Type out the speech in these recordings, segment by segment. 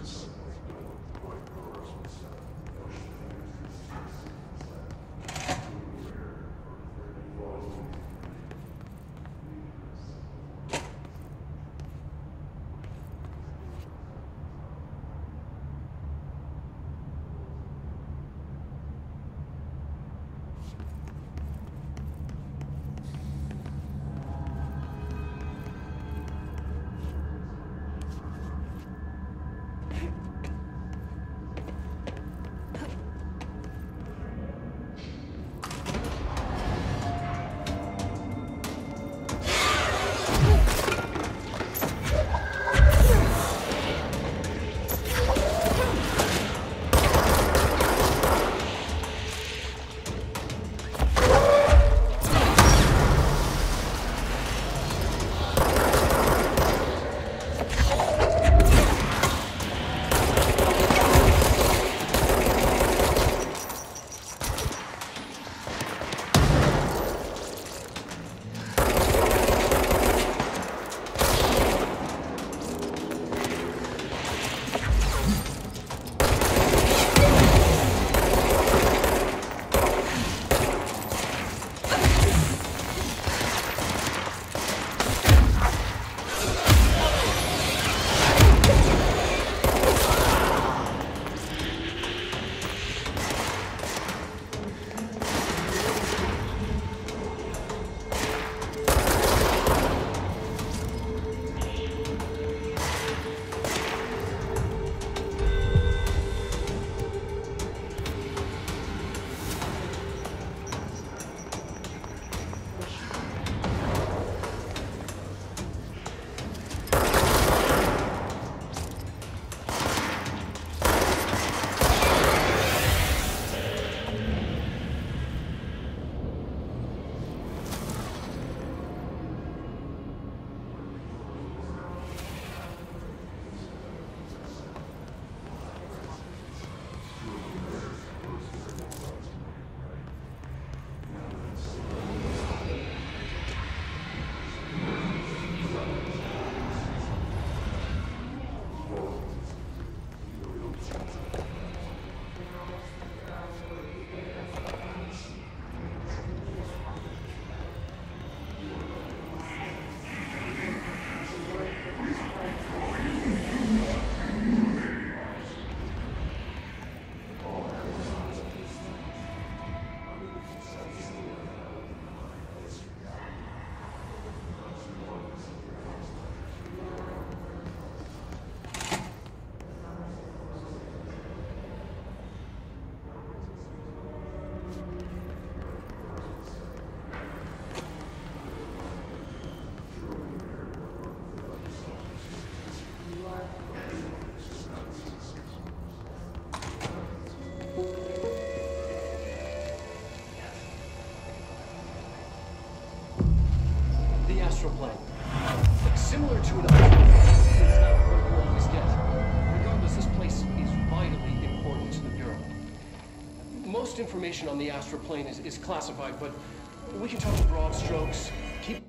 astral plane. Similar to an it's not what you always get. Regardless, this place is vitally important to the Bureau. Most information on the astral plane is classified, but we can talk in broad strokes. Keep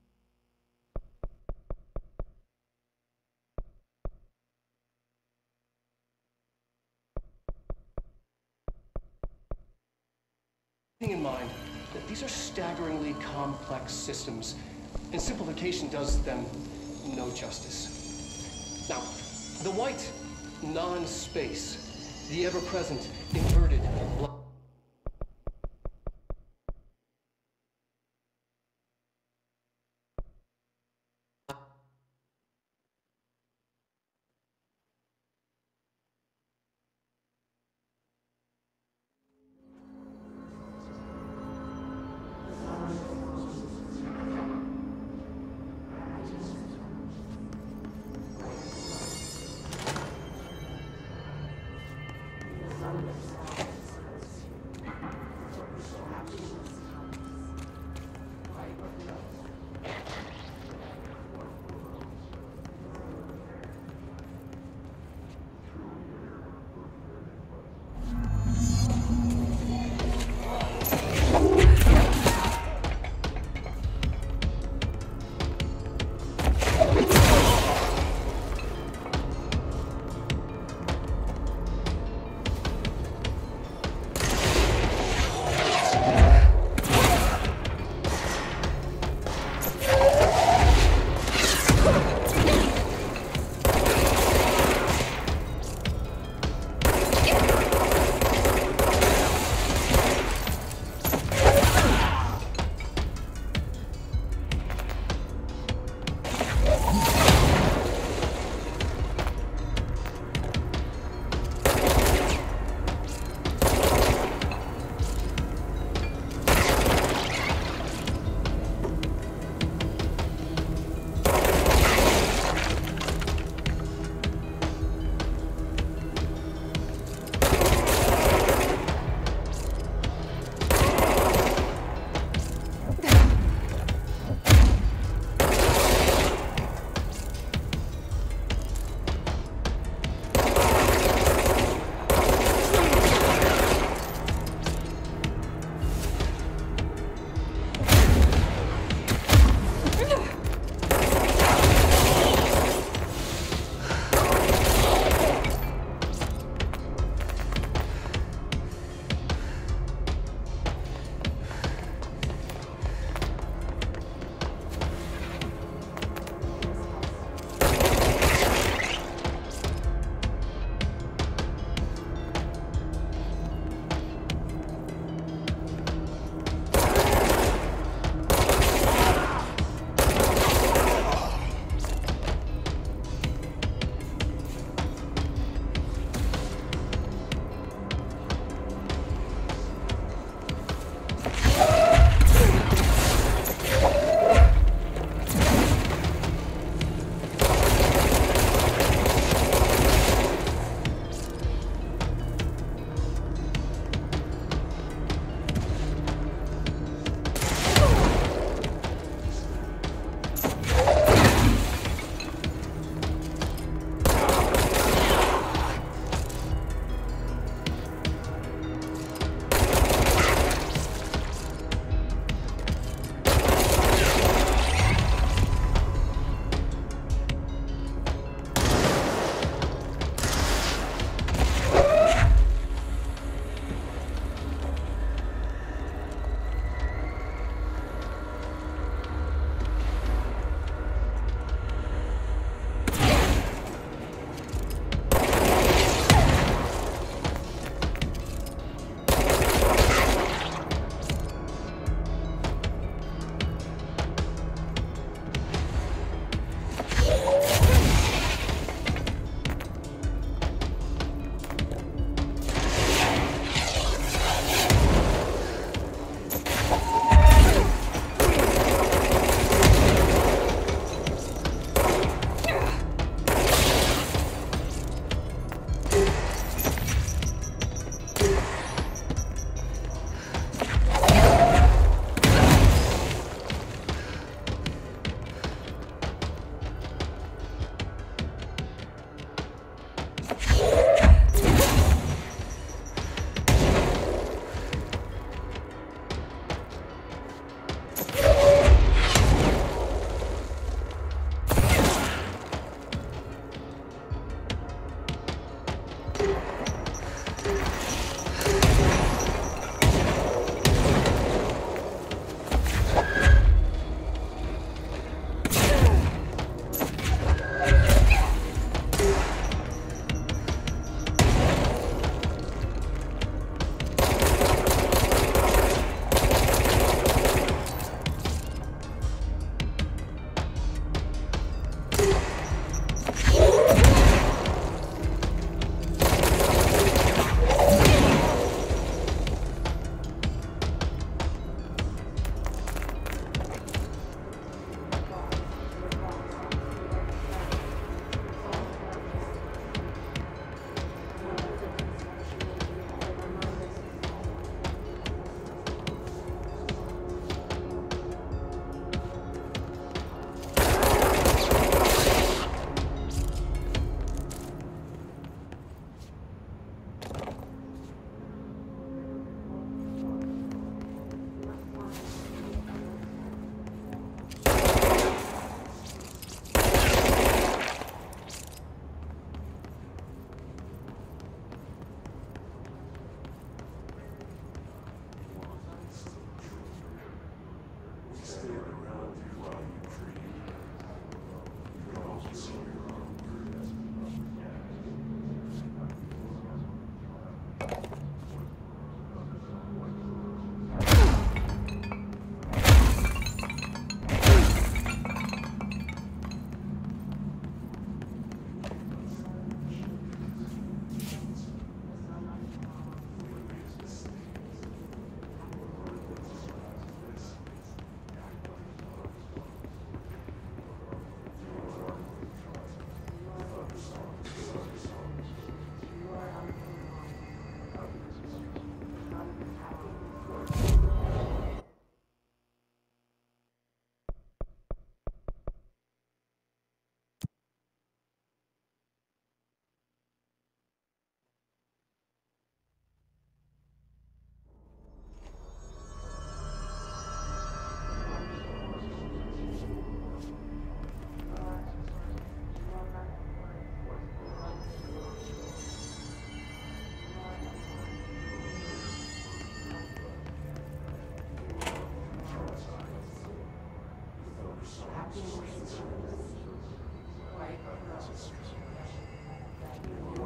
in mind that these are staggeringly complex systems, and simplification does them no justice. Now, the white non-space, the ever-present inverted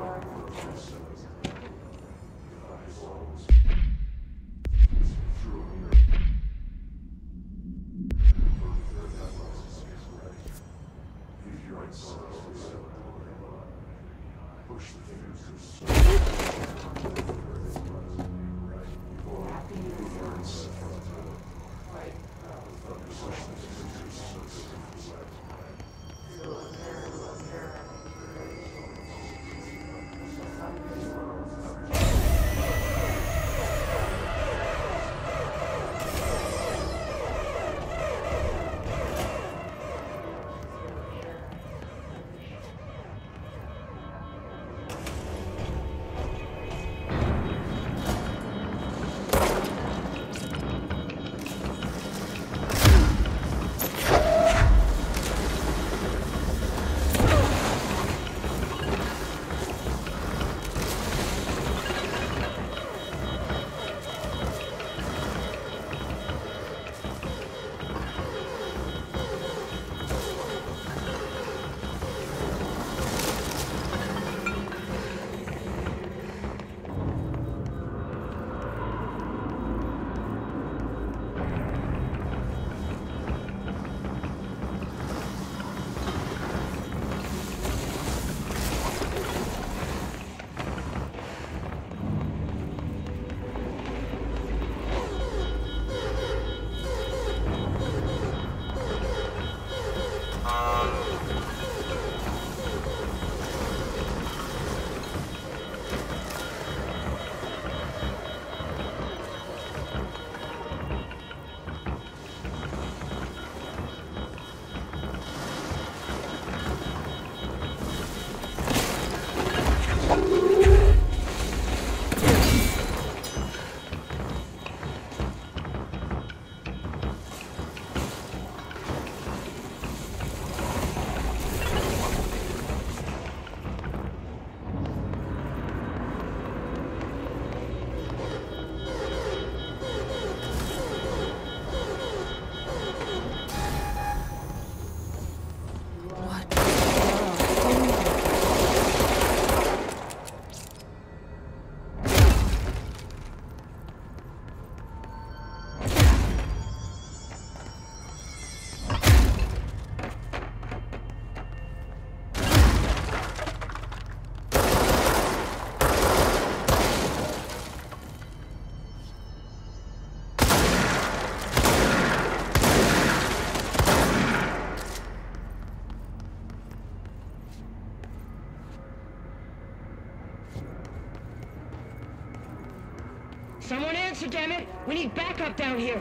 Someone answer, damn it! We need backup down here!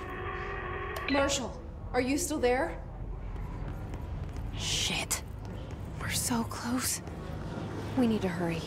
Marshall, are you still there? Shit. We're so close. We need to hurry.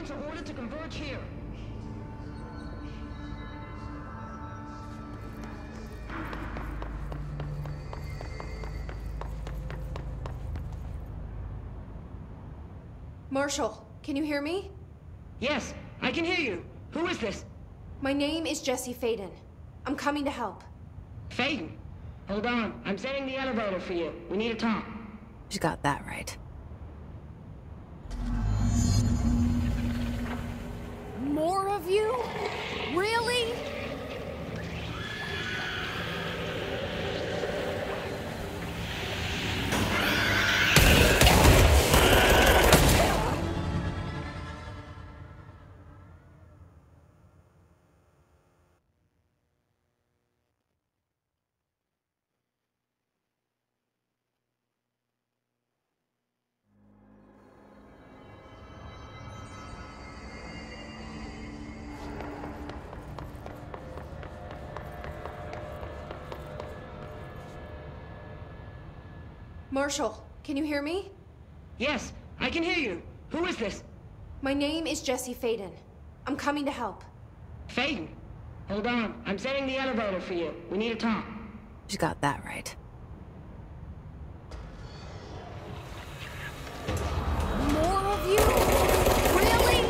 Agents are ordered to converge here. Marshall, can you hear me? Yes, I can hear you. Who is this? My name is Jesse Faden. I'm coming to help. Faden. Hold on. I'm setting the elevator for you. We need to talk. She got that right. More of you? Really? Marshall, can you hear me? Yes, I can hear you. Who is this? My name is Jesse Faden. I'm coming to help. Faden. Hold on. I'm setting the elevator for you. We need to talk. She got that right. More of you? Really?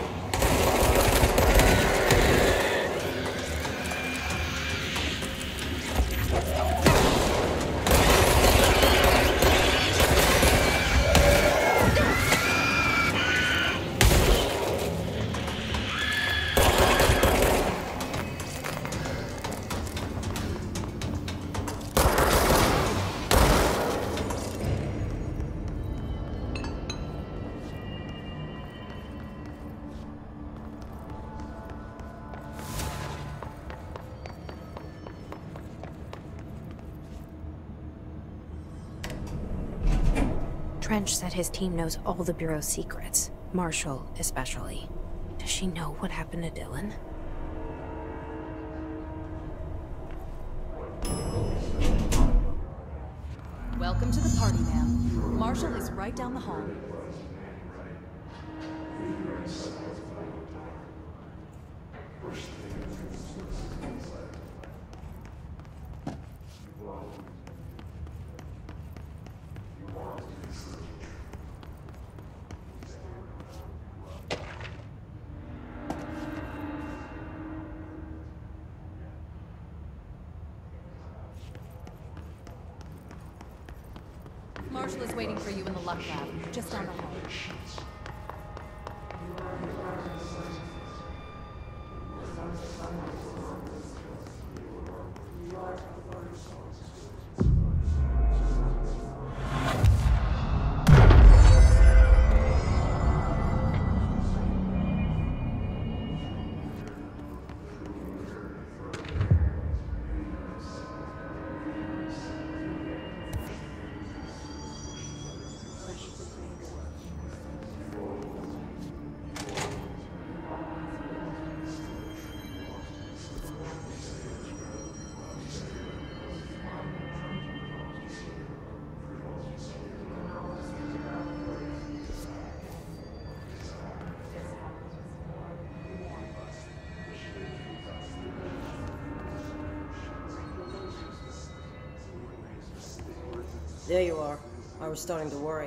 Trench said his team knows all the Bureau's secrets. Marshall, especially. Does she know what happened to Dylan? Welcome to the party, ma'am. Marshall is right down the hall. Marshall is waiting for you in the luck lab, just down the hall. There you are. I was starting to worry.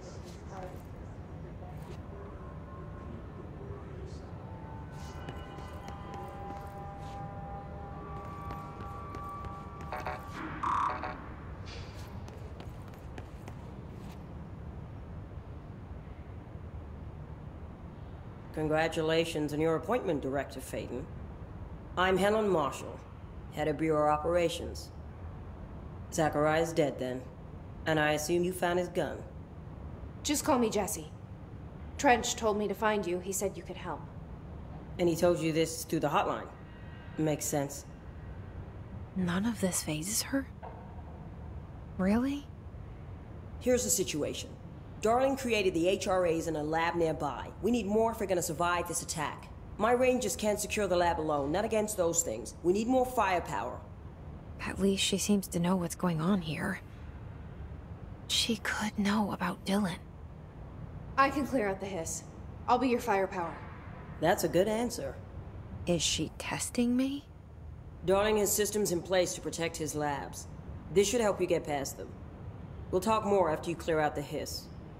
Congratulations on your appointment, Director Faden. I'm Helen Marshall, head of Bureau Operations. Zachariah's dead then, and I assume you found his gun. Just call me Jesse. Trench told me to find you. He said you could help. And he told you this through the hotline. Makes sense. None of this phases her? Really? Here's the situation. Darling created the HRAs in a lab nearby. We need more if we're gonna survive this attack. My rangers can't secure the lab alone, not against those things. We need more firepower. At least she seems to know what's going on here. She could know about Dylan. I can clear out the hiss. I'll be your firepower. That's a good answer. Is she testing me? Darling has systems in place to protect his labs. This should help you get past them. We'll talk more after you clear out the hiss.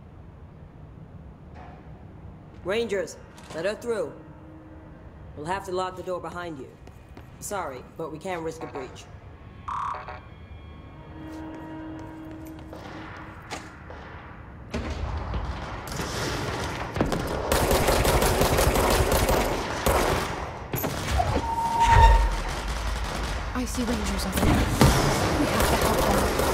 Rangers, let her through. We'll have to lock the door behind you. Sorry, but we can't risk a breach. I see Rangers over there. We have to help them.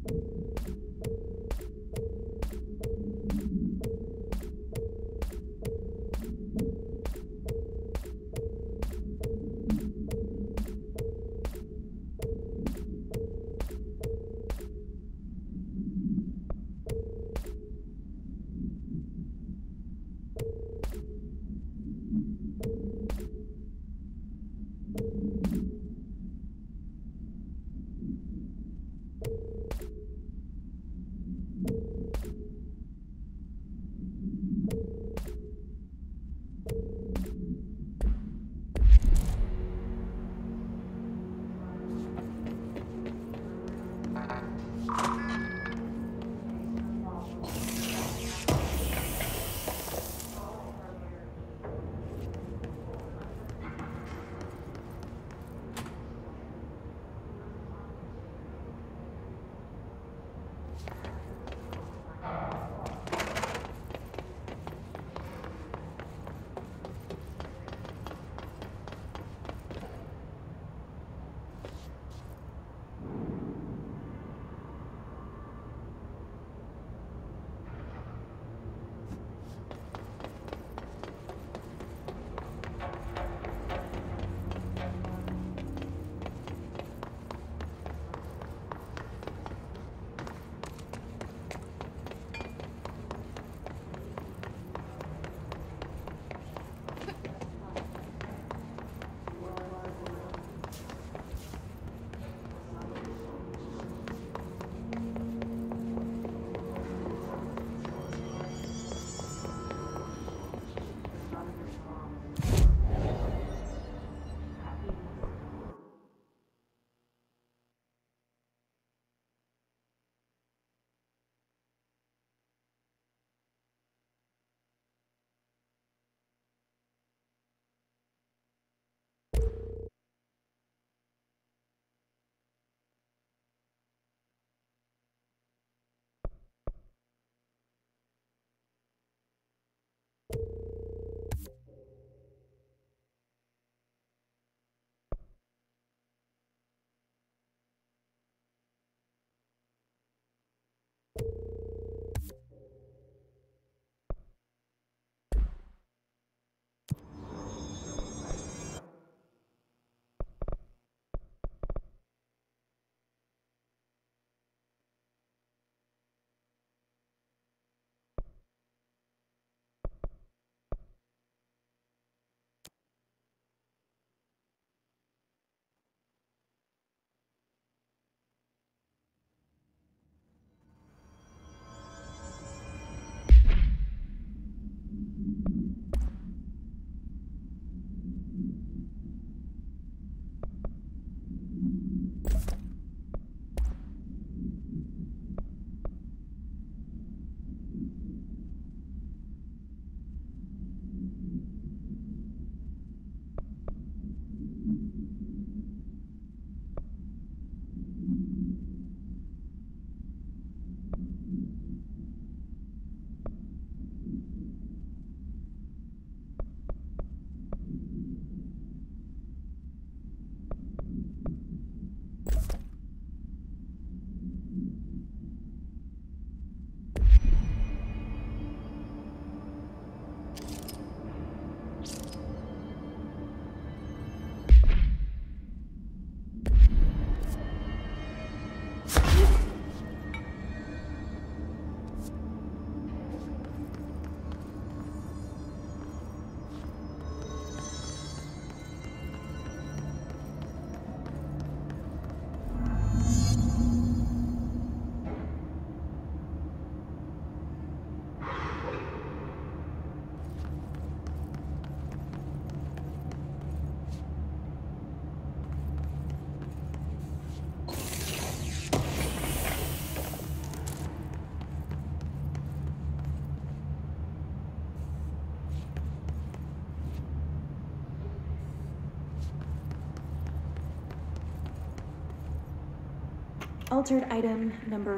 Altered item number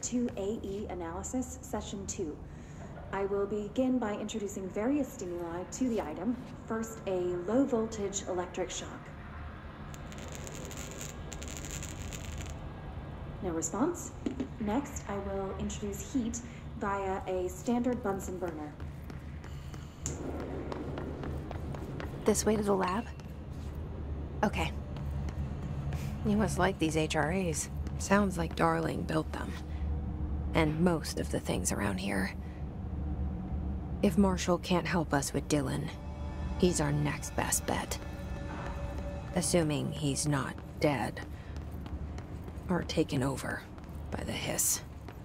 52AE analysis, session 2. I will begin by introducing various stimuli to the item. First, a low voltage electric shock. No response. Next, I will introduce heat via a standard Bunsen burner. This way to the lab? Okay. You must like these HRAs. Sounds like Darling built them. And most of the things around here. If Marshall can't help us with Dylan, he's our next best bet. Assuming he's not dead. Or taken over by the hiss.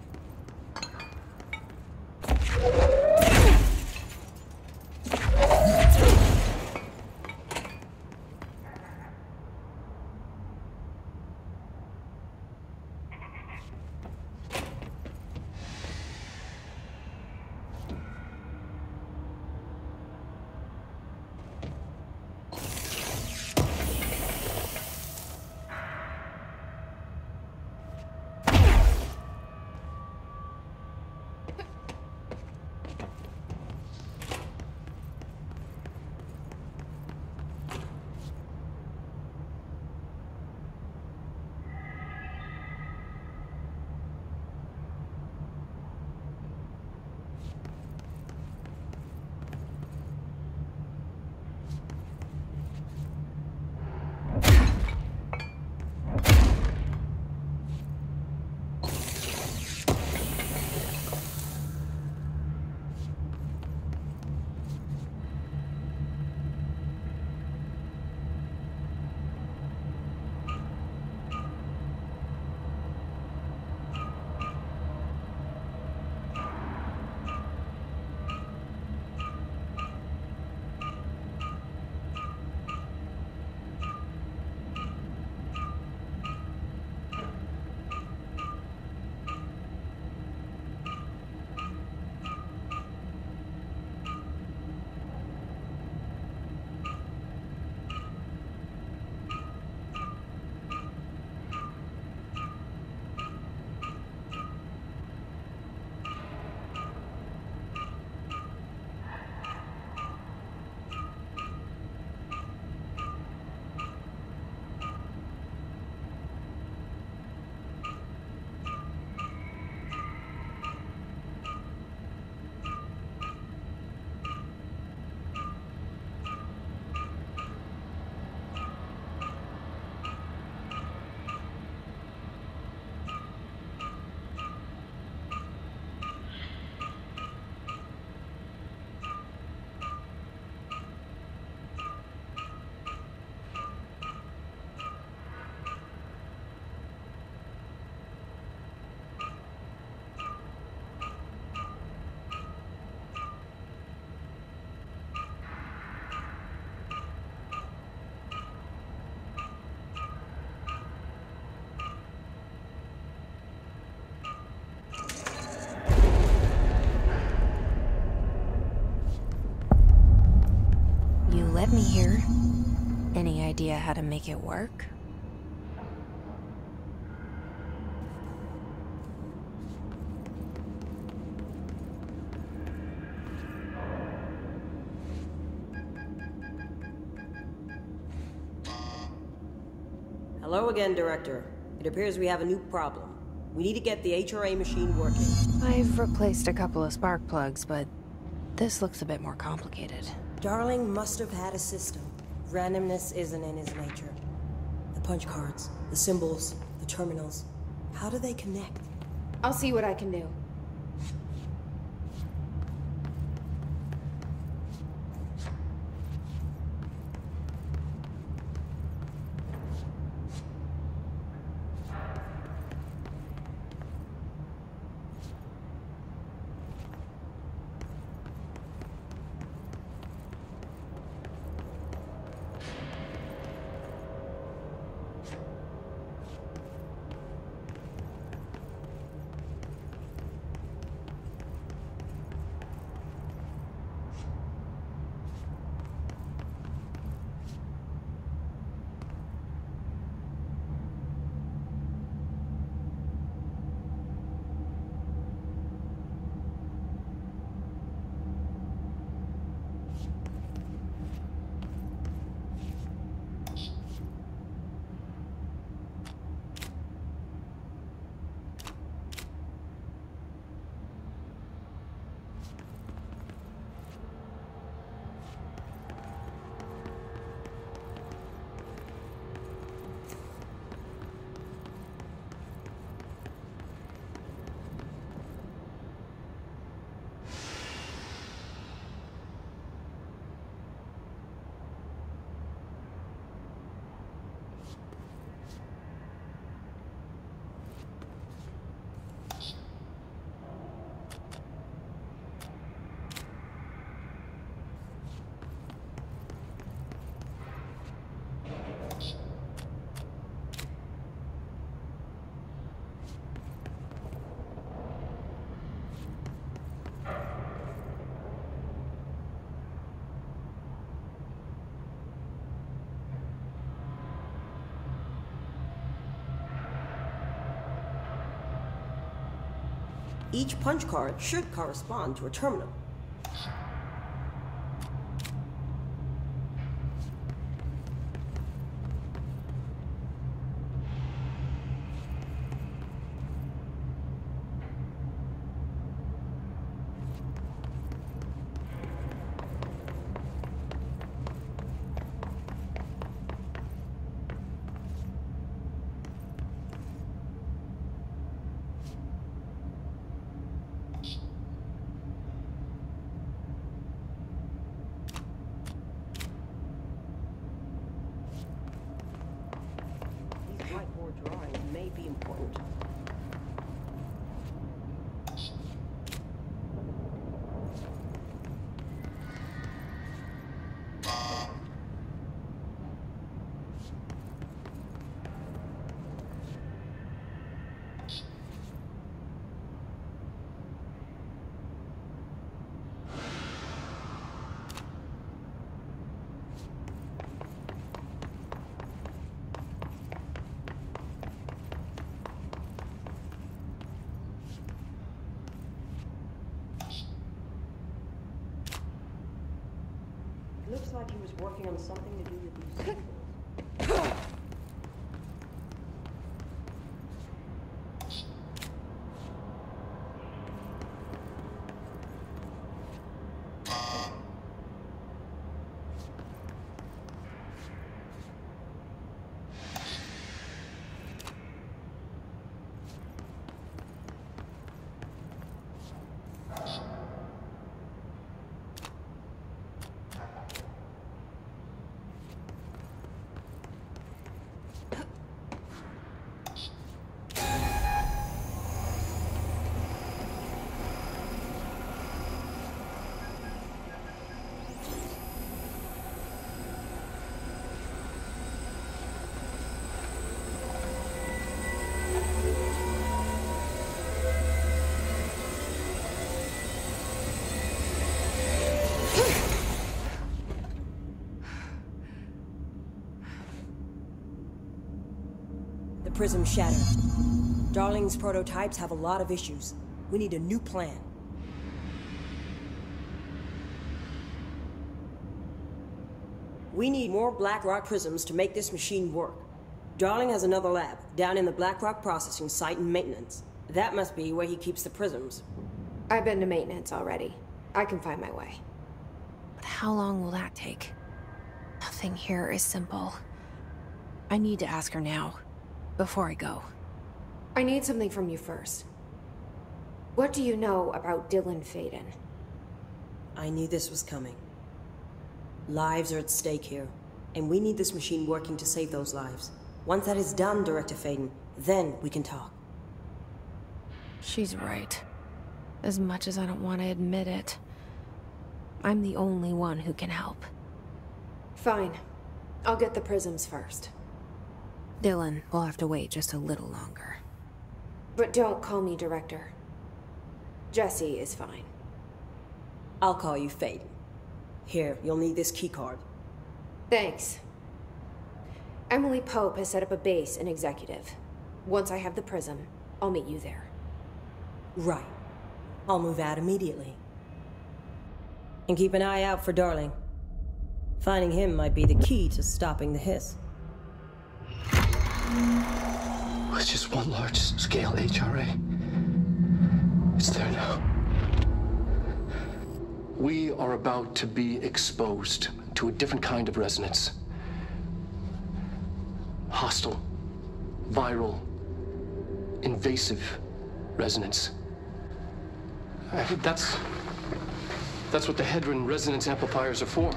Let me hear. Any idea how to make it work? Hello again, Director. It appears we have a new problem. We need to get the HRA machine working. I've replaced a couple of spark plugs, but this looks a bit more complicated. Darling must have had a system. Randomness isn't in his nature. The punch cards, the symbols, the terminals. How do they connect? I'll see what I can do. Each punch card should correspond to a terminal. Whiteboard drawings may be important. Looks like he was working on something to do with these symbols. Prism shattered. Darling's prototypes have a lot of issues. We need a new plan. We need more Blackrock prisms to make this machine work. Darling has another lab down in the Blackrock processing site in maintenance. That must be where he keeps the prisms. I've been to maintenance already. I can find my way. But how long will that take? Nothing here is simple. I need to ask her now. Before I go. I need something from you first. What do you know about Dylan Faden? I knew this was coming. Lives are at stake here, and we need this machine working to save those lives. Once that is done, Director Faden, then we can talk. She's right. As much as I don't want to admit it, I'm the only one who can help. Fine. I'll get the prisms first. Dylan will have to wait just a little longer. But don't call me Director. Jesse is fine. I'll call you Faden. Here, you'll need this keycard. Thanks. Emily Pope has set up a base in Executive. Once I have the prism, I'll meet you there. Right. I'll move out immediately. And keep an eye out for Darling. Finding him might be the key to stopping the hiss. It's just one large-scale HRA. It's there now. We are about to be exposed to a different kind of resonance. Hostile, viral, invasive resonance. I think that's what the Hedron resonance amplifiers are for.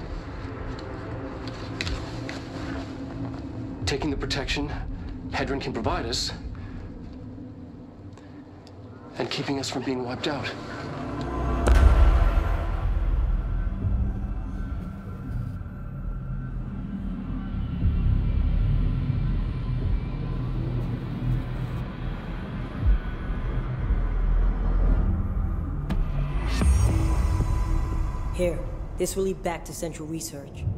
Taking the protection Hedron can provide us, and keeping us from being wiped out. Here, this will lead back to Central Research.